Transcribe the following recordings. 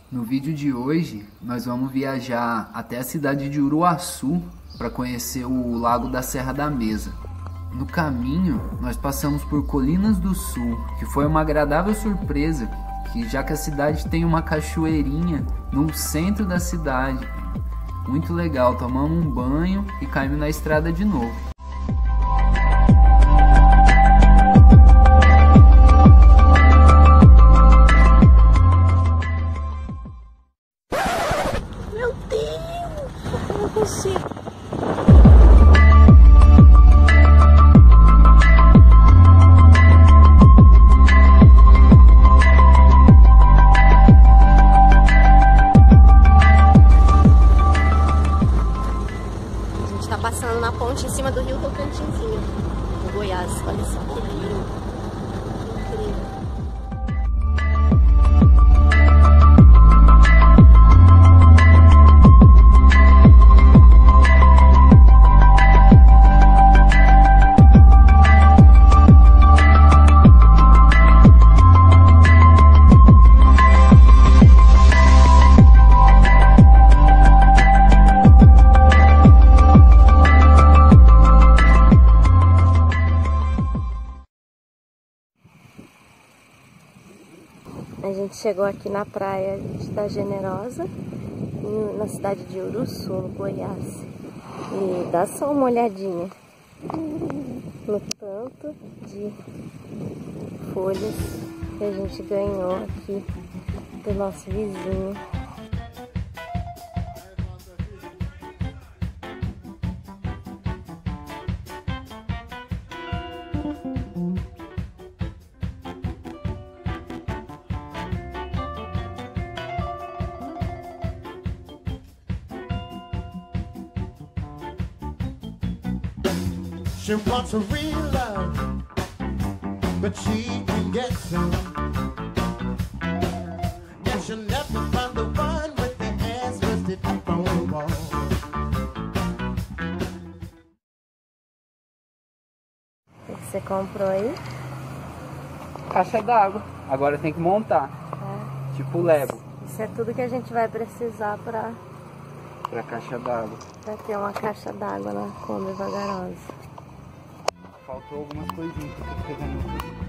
No vídeo de hoje, nós vamos viajar até a cidade de Uruaçu para conhecer o Lago da Serra da Mesa. No caminho, nós passamos por Colinas do Sul, que foi uma agradável surpresa, já que a cidade tem uma cachoeirinha no centro da cidade. Muito legal, tomamos um banho e caímos na estrada de novo. Meu Deus, eu não consigo. A gente tá passando na ponte em cima do rio Tocantinzinho, no Goiás. Olha só que lindo. Incrível. A gente chegou aqui na praia da Generosa, na cidade de Uruçu, no Goiás. E dá só uma olhadinha no tanto de folhas que a gente ganhou aqui do nosso vizinho. She wants a real love, but she can get some. And she'll never find the one with the ass rested up on the wall. O que você comprou aí? Caixa d'água. Agora tem que montar. Tipo Lego. Isso é tudo que a gente vai precisar para Caixa d'água. ter uma caixa d'água na Kombi Vagarosa. Faltou algumas coisinhas que eu tô pegando.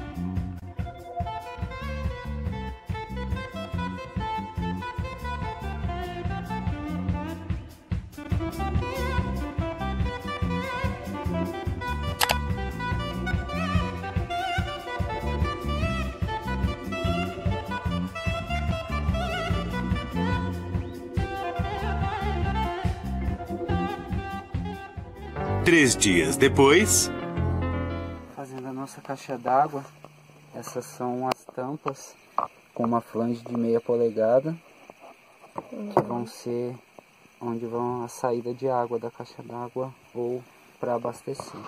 Três dias depois... Fazendo a nossa caixa d'água. Essas são as tampas com uma flange de 0,5 polegada, que vão ser onde vão a saída de água da caixa d'água ou para abastecer.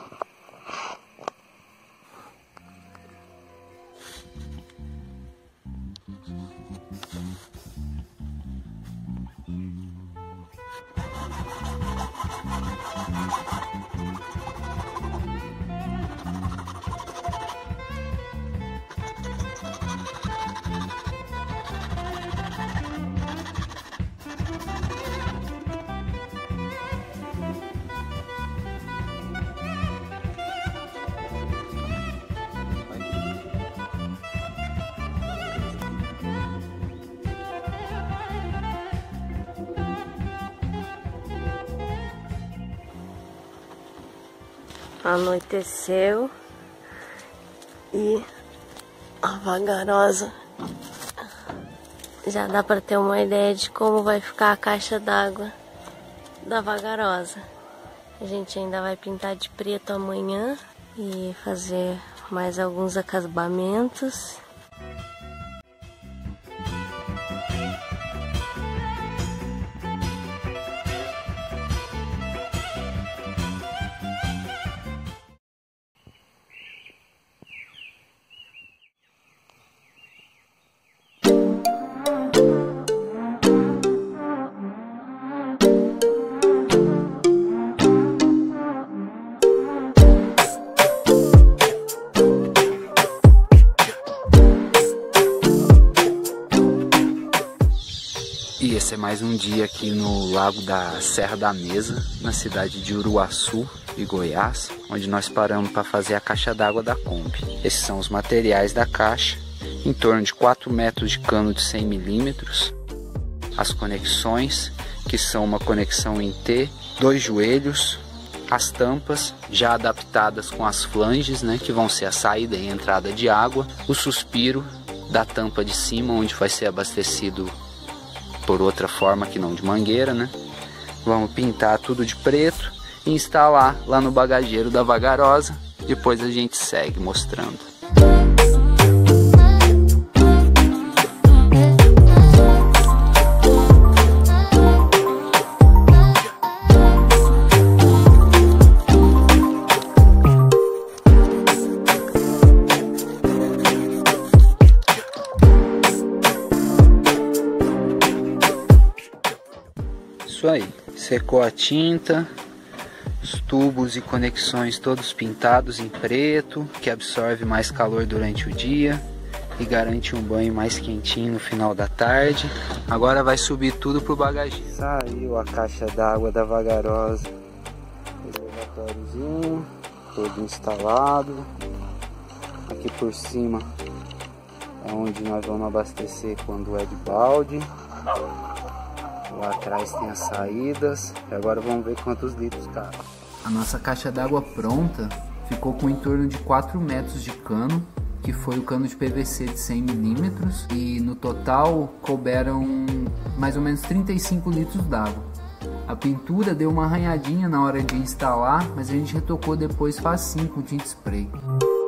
Anoiteceu e a Vagarosa já dá para ter uma ideia de como vai ficar a caixa d'água da Vagarosa. A gente ainda vai pintar de preto amanhã e fazer mais alguns acabamentos. E esse é mais um dia aqui no Lago da Serra da Mesa, na cidade de Uruaçu, de Goiás, onde nós paramos para fazer a caixa d'água da Kombi. Esses são os materiais da caixa, em torno de 4 metros de cano de 100 milímetros, as conexões, que são uma conexão em T, 2 joelhos, as tampas já adaptadas com as flanges, né, que vão ser a saída e entrada de água, o suspiro da tampa de cima, onde vai ser abastecido por outra forma que não de mangueira, né? Vamos pintar tudo de preto e instalar lá no bagageiro da Vagarosa. Depois a gente segue mostrando. Isso aí, secou a tinta, os tubos e conexões todos pintados em preto, que absorve mais calor durante o dia e garante um banho mais quentinho no final da tarde. Agora vai subir tudo pro bagageiro. Saiu a caixa d'água da Vagarosa, reservatóriozinho todo instalado. Aqui por cima é onde nós vamos abastecer quando é de balde. Lá atrás tem as saídas. E agora vamos ver quantos litros cabe. A nossa caixa d'água pronta ficou com em torno de 4 metros de cano, que foi o cano de PVC de 100 milímetros. E no total couberam mais ou menos 35 litros d'água. A pintura deu uma arranhadinha na hora de instalar, mas a gente retocou depois facinho com tinta spray.